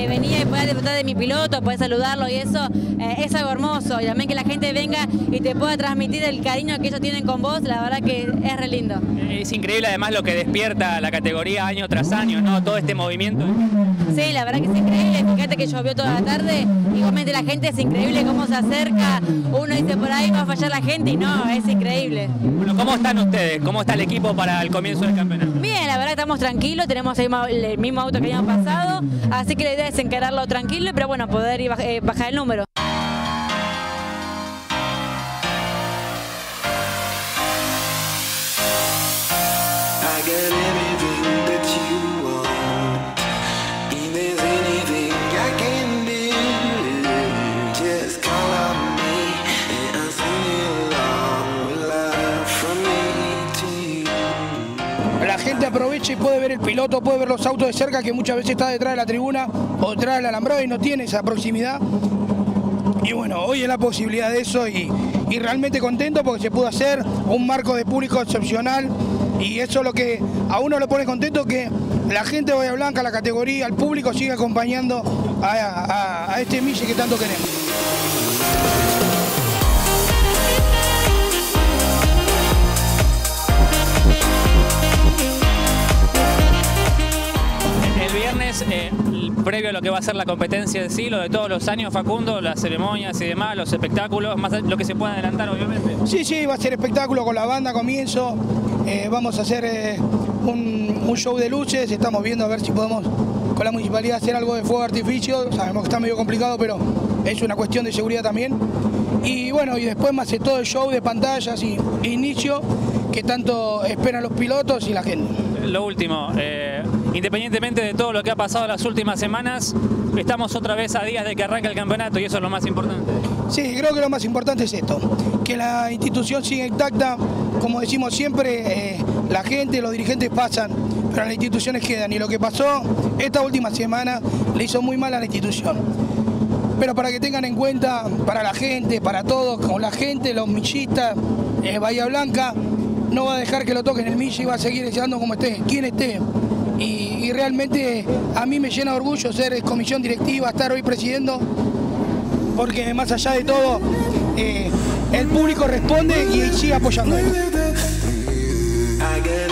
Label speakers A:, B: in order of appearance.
A: venía y podía disfrutar de mi piloto, poder saludarlo y eso es algo hermoso. Y también que la gente venga y te pueda transmitir el cariño que ellos tienen con vos, la verdad que es re lindo.
B: Es increíble además lo que despierta la categoría año tras año, ¿no? Todo este movimiento.
A: Sí, la verdad que es increíble. Fíjate que llovió toda la tarde. Igualmente la gente es increíble cómo se acerca. Uno dice por ahí va a fallar la gente y no, es increíble.
B: Bueno, ¿cómo están ustedes? ¿Cómo está el equipo para el comienzo del campeonato?
A: Bien, la verdad que estamos tranquilos, tenemos el mismo auto que el año pasado, así que la idea es encararlo tranquilo, pero bueno, poder ir bajar el número.
C: La gente aprovecha y puede ver el piloto, puede ver los autos de cerca, que muchas veces está detrás de la tribuna o detrás del alambrado y no tiene esa proximidad. Y bueno, hoy es la posibilidad de eso y realmente contento porque se pudo hacer un marco de público excepcional y eso es lo que a uno lo pone contento, que la gente de Bahía Blanca, la categoría, el público sigue acompañando a este Mille que tanto queremos.
B: El viernes, previo a lo que va a ser la competencia en sí, lo de todos los años, Facundo, las ceremonias y demás, los espectáculos, más lo que se pueda adelantar, obviamente.
C: Sí, va a ser espectáculo con la banda, comienzo. Vamos a hacer un show de luces, estamos viendo a ver si podemos con la municipalidad hacer algo de fuego de artificio. Sabemos que está medio complicado, pero es una cuestión de seguridad también. Y bueno, y después más todo el show de pantallas y inicio que tanto esperan los pilotos y la gente.
B: Lo último, independientemente de todo lo que ha pasado las últimas semanas, estamos otra vez a días de que arranque el campeonato y eso es lo más importante.
C: Sí, creo que lo más importante es esto, que la institución siga intacta. Como decimos siempre, la gente, los dirigentes pasan, pero las instituciones quedan. Y lo que pasó esta última semana le hizo muy mal a la institución. Pero para que tengan en cuenta, para la gente, para todos, con la gente, los millistas, Bahía Blanca no va a dejar que lo toquen el Mille y va a seguir echando como esté, quien esté. Y realmente a mí me llena de orgullo ser comisión directiva, estar hoy presidiendo, porque más allá de todo, el público responde y sigue apoyando.